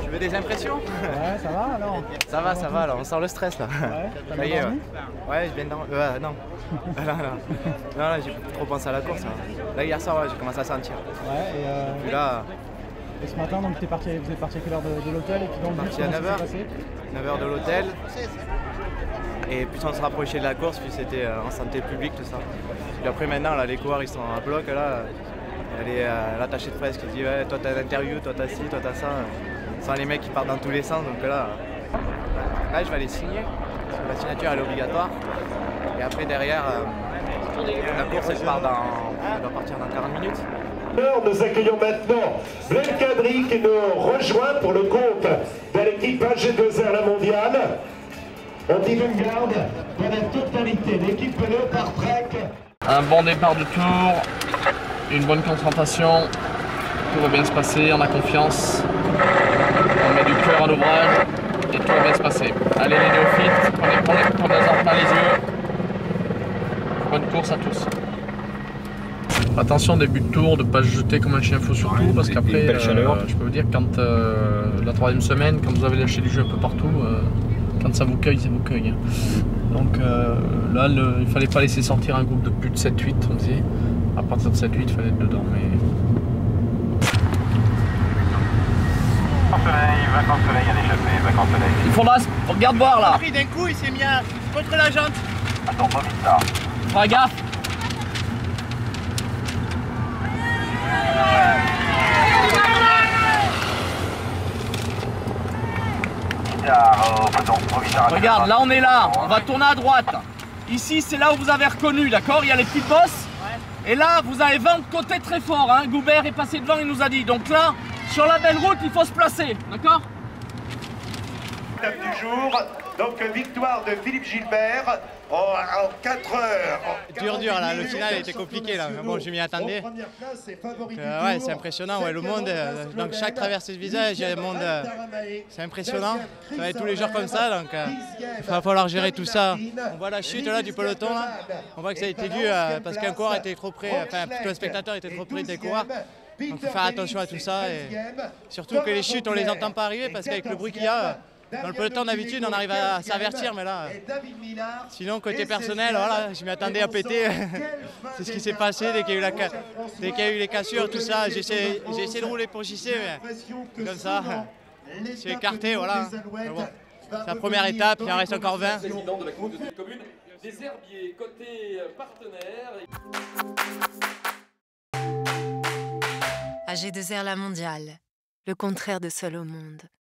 Tu veux des impressions? Ouais, ça va alors? Ça va, là, on sent le stress là. Ouais, Ça y est, ouais, je viens de dormir. Non. Non, là, j'ai trop pensé à la course. Là, hier soir, ouais, j'ai commencé à sentir. Ouais, Et puis là, et ce matin, donc, vous êtes parti à quelle heure de l'hôtel et puis dans le bus, parti à comment ça 9h. s'est passé? 9h de l'hôtel. Et plus on se rapprochait de la course, puis c'était en santé publique, tout ça. Puis après, maintenant, là, les coureurs, ils sont à bloc, là. Elle est l'attachée de presse qui dit ouais, toi t'as l'interview, toi t'as ci, toi t'as ça. Sans les mecs qui partent dans tous les sens, donc là je vais aller signer. Parce que la signature elle est obligatoire. Et après derrière, la course elle doit partir dans 40 minutes. Nous accueillons maintenant Blaise Cadry qui nous rejoint pour le compte de l'équipe AG2R La Mondiale. On dit une garde pour la totalité. L'équipe Léopard Trek. Un bon départ de tour, une bonne concentration, tout va bien se passer, on a confiance, on met du cœur à l'ouvrage et tout va bien se passer. Allez les néophytes, prenez-en plein les yeux, bonne course à tous. Attention début de tour, de ne pas se jeter comme un chien fou surtout, parce qu'après, je peux vous dire, quand la troisième semaine, quand vous avez lâché du jeu un peu partout, quand ça vous cueille, ça vous cueille. Donc là, il fallait pas laisser sortir un groupe de plus de 7-8, on disait. À partir de 7-8, il fallait être dedans. Mais... Vacances soleil à l'échappée, vacances soleil. Il faudra, regarde voir là. D'un coup, il s'est mis contre la jante. Attends, pas vite ça. Fais gaffe. Regarde, là on est là, on va tourner à droite. Ici c'est là où vous avez reconnu, d'accord? Il y a les petites bosses. Et là vous avez vent de côté très fort, hein. Goubert est passé devant, il nous a dit. Donc là, sur la belle route, il faut se placer, d'accord? Étape du jour, donc victoire de Philippe Gilbert en 4 heures. Dur là, le final était compliqué là, mais bon je m'y attendais. Ouais, c'est impressionnant, ouais, le monde, donc chaque traversée de visage, il y a le monde, c'est impressionnant. Ça va être tous les jours comme ça, donc il va falloir gérer tout ça. On voit la chute là du peloton, là. On voit que ça a été dû parce qu'un coureur était trop près, enfin plutôt un spectateur était trop près des coureurs. Donc il faut faire attention à tout ça et surtout que les chutes on les entend pas arriver parce qu'avec le bruit qu'il y a, dans le peloton d'habitude on arrive à s'avertir, mais là, sinon côté personnel, voilà, je m'y attendais à péter. C'est ce qui s'est passé dès qu'il y a eu les cassures, tout ça. J'ai essayé de rouler pour JC, mais comme ça, je suis écarté, voilà. Bon, c'est la première étape, il en reste encore 20. Président de la communauté de communes des Herbiers, côté partenaire. AG2R La Mondiale, le contraire de seul au monde.